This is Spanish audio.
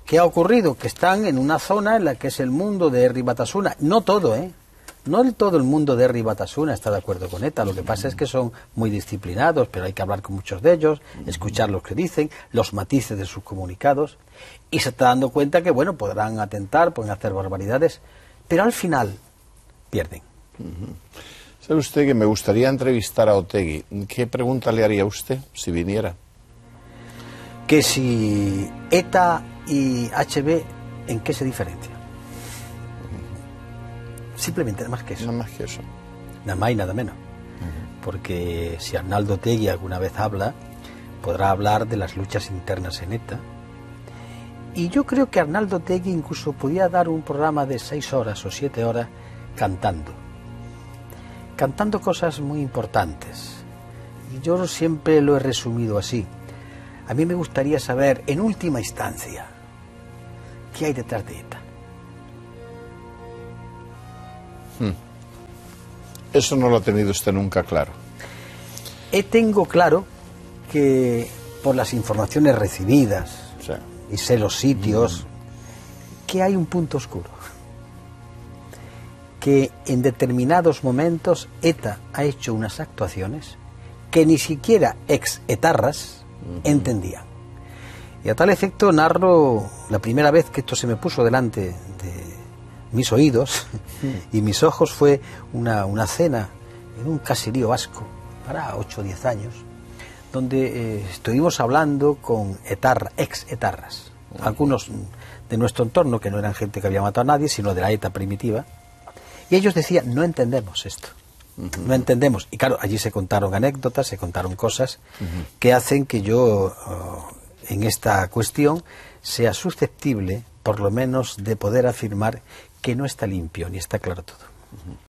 ¿Qué ha ocurrido? Que están en una zona en la que es el mundo de Herri Batasuna. No todo, No todo el mundo de Herri Batasuna está de acuerdo con ETA. Lo que pasa es que son muy disciplinados, pero hay que hablar con muchos de ellos, escuchar lo que dicen, los matices de sus comunicados. Y se está dando cuenta que, bueno, podrán atentar, pueden hacer barbaridades, pero al final pierden. ¿Sabe usted que me gustaría entrevistar a Otegi? ¿Qué pregunta le haría usted si viniera? Que si ETA y HB, ¿en qué se diferencian? Simplemente, nada más que eso. Nada más que eso. Nada más y nada menos. Porque si Arnaldo Otegi alguna vez habla, podrá hablar de las luchas internas en ETA. Y yo creo que Arnaldo Otegi incluso podía dar un programa de 6 horas o 7 horas cantando cosas muy importantes. Y yo siempre lo he resumido así. A mí me gustaría saber, en última instancia, ¿qué hay detrás de ETA? Eso no lo ha tenido usted nunca claro. Tengo claro que por las informaciones recibidas, Sí. y sé los sitios, que hay un punto oscuro. Que en determinados momentos ETA ha hecho unas actuaciones que ni siquiera ex-etarras entendían. Y a tal efecto narro la primera vez que esto se me puso delante de mis oídos y mis ojos fue una cena en un caserío vasco, para 8 o 10 años, donde estuvimos hablando con ex-etarras, algunos de nuestro entorno, que no eran gente que había matado a nadie, sino de la ETA primitiva, y ellos decían, no entendemos esto, no entendemos. Y claro, allí se contaron anécdotas, se contaron cosas que hacen que yo, en esta cuestión, sea susceptible, por lo menos, de poder afirmar que no está limpio, ni está claro todo.